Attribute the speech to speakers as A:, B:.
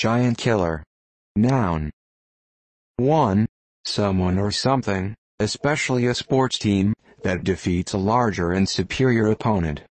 A: Giant killer. Noun. 1. Someone or something, especially a sports team, that defeats a larger and superior opponent.